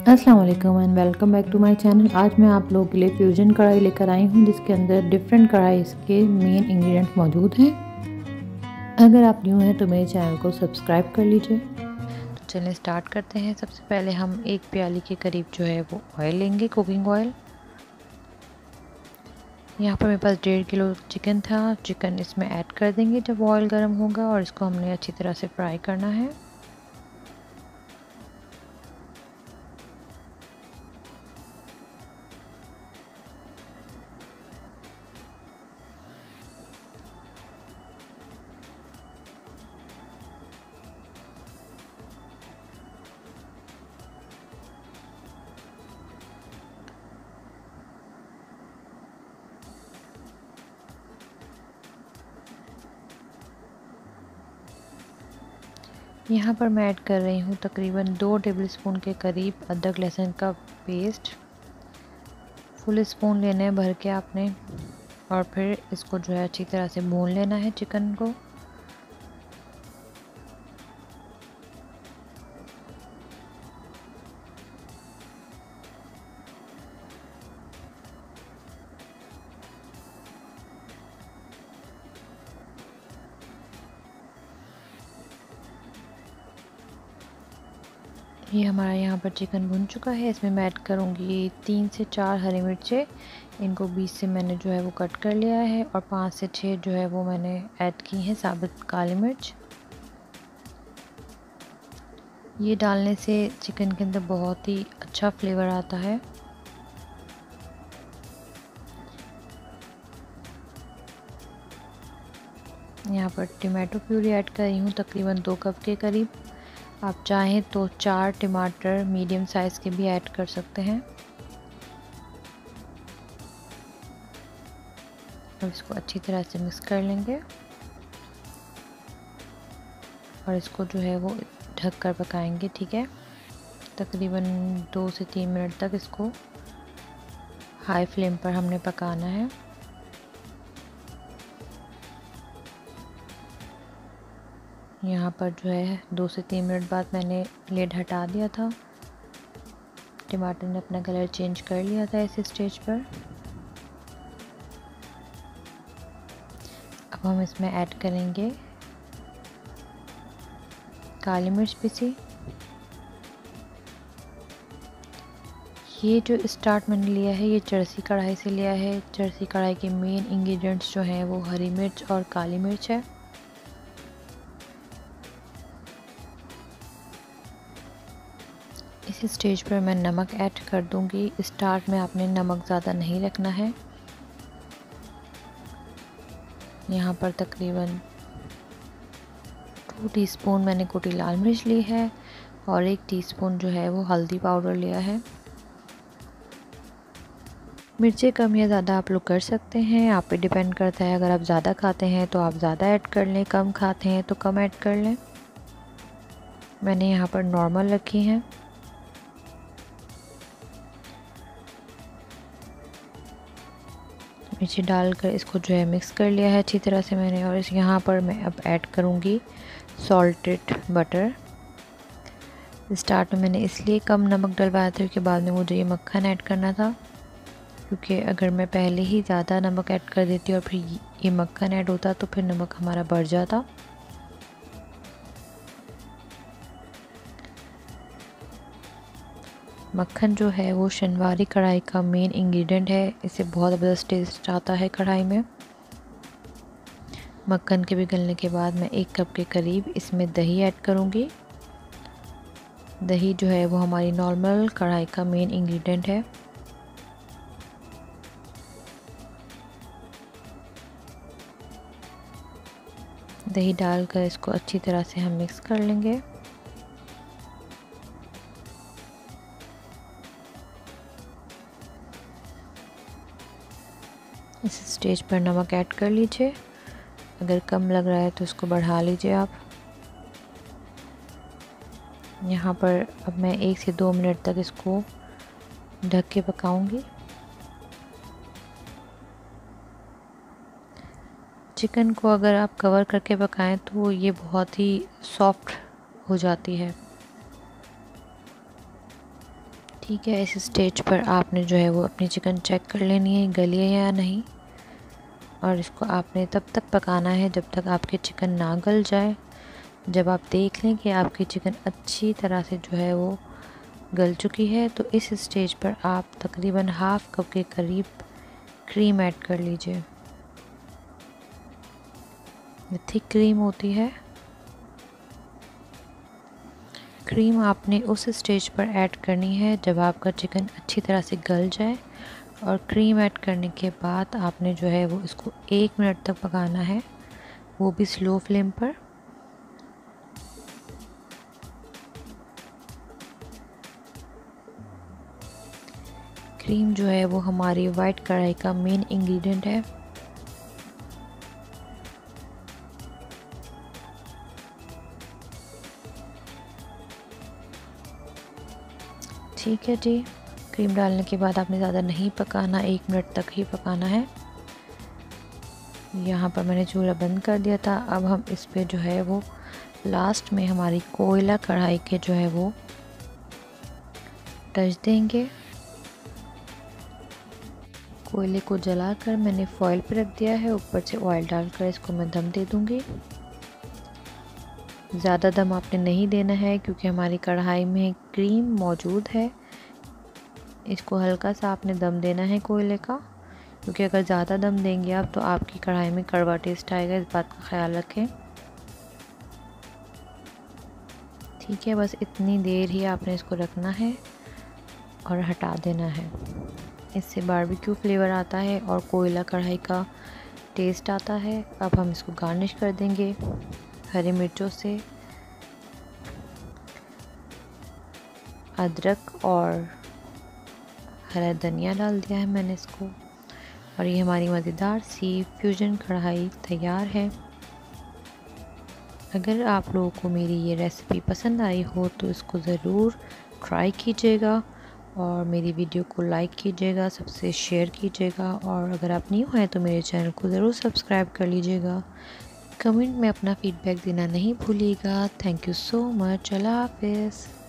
अस्सलाम वालेकुम and welcome back to my channel. आज मैं आप लोगों के लिए फ्यूजन कढ़ाई लेकर आई हूँ जिसके अंदर डिफरेंट कढ़ाई के मेन इंग्रेडिएंट मौजूद हैं। अगर आप न्यू हैं तो मेरे चैनल को सब्सक्राइब कर लीजिए। तो चलिए स्टार्ट करते हैं। सबसे पहले हम एक प्याली के करीब जो है वो ऑयल लेंगे, कुकिंग ऑयल। यहाँ पर मेरे पास 1.5 किलो चिकन था। चिकन इसमें ऐड कर देंगे जब ऑयल गर्म होगा और इसको हमने अच्छी तरह से फ्राई करना है। यहाँ पर मैं ऐड कर रही हूँ तकरीबन 2 टेबलस्पून के करीब अदरक लहसुन का पेस्ट। फुल स्पून लेना है भर के आपने, और फिर इसको जो है अच्छी तरह से भून लेना है चिकन को। ये हमारा यहाँ पर चिकन भुन चुका है। इसमें मैं ऐड करूँगी 3 से 4 हरी मिर्चें। इनको बीच से मैंने जो है वो कट कर लिया है, और 5 से 6 जो है वो मैंने ऐड की हैं साबुत काली मिर्च। ये डालने से चिकन के अंदर बहुत ही अच्छा फ्लेवर आता है। यहाँ पर टमाटो प्यूरी ऐड कर रही हूँ तकरीबन 2 कप के करीब। आप चाहें तो 4 टमाटर मीडियम साइज़ के भी ऐड कर सकते हैं। अब इसको अच्छी तरह से मिक्स कर लेंगे और इसको जो है वो ढक कर पकाएंगे। ठीक है, तकरीबन 2 से 3 मिनट तक इसको हाई फ्लेम पर हमने पकाना है। यहाँ पर जो है 2 से 3 मिनट बाद मैंने लिड हटा दिया था। टमाटर ने अपना कलर चेंज कर लिया था इस स्टेज पर। अब हम इसमें ऐड करेंगे काली मिर्च पीसी। ये जो स्टार्ट मैंने लिया है ये चरसी कढ़ाई से लिया है। चरसी कढ़ाई के मेन इंग्रेडिएंट्स जो हैं वो हरी मिर्च और काली मिर्च है। इस स्टेज पर मैं नमक ऐड कर दूंगी। स्टार्ट में आपने नमक ज़्यादा नहीं रखना है। यहाँ पर तकरीबन 2 टीस्पून मैंने कुटी लाल मिर्च ली है, और 1 टीस्पून जो है वो हल्दी पाउडर लिया है। मिर्चें कम या ज़्यादा आप लोग कर सकते हैं, आप पे डिपेंड करता है। अगर आप ज़्यादा खाते हैं तो आप ज़्यादा ऐड कर लें, कम खाते हैं तो कम ऐड कर लें। मैंने यहाँ पर नॉर्मल रखी हैं। मिर्ची डालकर इसको जो है मिक्स कर लिया है अच्छी तरह से मैंने। और इस यहाँ पर मैं अब ऐड करूँगी सॉल्टेड बटर। स्टार्ट में मैंने इसलिए कम नमक डलवाया था क्योंकि बाद में मुझे ये मक्खन ऐड करना था, क्योंकि अगर मैं पहले ही ज़्यादा नमक ऐड कर देती और फिर ये मक्खन ऐड होता तो फिर नमक हमारा बढ़ जाता। मक्खन जो है वो शनवारी कढ़ाई का मेन इंग्रेडिएंट है। इससे बहुत ज़बरदस्त टेस्ट आता है कढ़ाई में। मक्खन के पिघलने के बाद मैं 1 कप के करीब इसमें दही ऐड करूँगी। दही जो है वो हमारी नॉर्मल कढ़ाई का मेन इंग्रेडिएंट है। दही डालकर इसको अच्छी तरह से हम मिक्स कर लेंगे। इस स्टेज पर नमक ऐड कर लीजिए। अगर कम लग रहा है तो इसको बढ़ा लीजिए आप। यहाँ पर अब मैं 1 से 2 मिनट तक इसको ढक के पकाऊंगी। चिकन को अगर आप कवर करके पकाएं तो ये बहुत ही सॉफ्ट हो जाती है। ठीक है, इस स्टेज पर आपने जो है वो अपनी चिकन चेक कर लेनी है गली है या नहीं, और इसको आपने तब तक पकाना है जब तक आपकी चिकन ना गल जाए। जब आप देख लें कि आपकी चिकन अच्छी तरह से जो है वो गल चुकी है तो इस स्टेज पर आप तकरीबन हाफ़ कप के करीब क्रीम ऐड कर लीजिए। ये थिक क्रीम होती है। क्रीम आपने उस स्टेज पर ऐड करनी है जब आपका चिकन अच्छी तरह से गल जाए, और क्रीम ऐड करने के बाद आपने जो है वो इसको 1 मिनट तक पकाना है, वो भी स्लो फ्लेम पर। क्रीम जो है वो हमारी वाइट कढ़ाई का मेन इंग्रेडिएंट है। ठीक है जी, क्रीम डालने के बाद आपने ज़्यादा नहीं पकाना, 1 मिनट तक ही पकाना है। यहाँ पर मैंने चूल्हा बंद कर दिया था। अब हम इस पे जो है वो लास्ट में हमारी कोयला कढ़ाई के जो है वो टच देंगे। कोयले को जलाकर मैंने फॉइल पे रख दिया है, ऊपर से ऑयल डालकर इसको मैं दम दे दूँगी। ज़्यादा दम आपने नहीं देना है क्योंकि हमारी कढ़ाई में क्रीम मौजूद है। इसको हल्का सा आपने दम देना है कोयले का, क्योंकि अगर ज़्यादा दम देंगे आप तो आपकी कढ़ाई में कड़वा टेस्ट आएगा, इस बात का ख्याल रखें। ठीक है, बस इतनी देर ही आपने इसको रखना है और हटा देना है। इससे बारबेक्यू फ्लेवर आता है और कोयला कढ़ाई का टेस्ट आता है। अब हम इसको गार्निश कर देंगे हरी मिर्चों से, अदरक और हरा धनिया डाल दिया है मैंने इसको, और ये हमारी मज़ेदार सी फ्यूजन कढ़ाई तैयार है। अगर आप लोगों को मेरी ये रेसिपी पसंद आई हो तो इसको ज़रूर ट्राई कीजिएगा और मेरी वीडियो को लाइक कीजिएगा, सबसे शेयर कीजिएगा, और अगर आप न्यू हैं तो मेरे चैनल को ज़रूर सब्सक्राइब कर लीजिएगा। कमेंट में अपना फीडबैक देना नहीं भूलिएगा। Thank you so much. अल्लाह हाफ़िज़।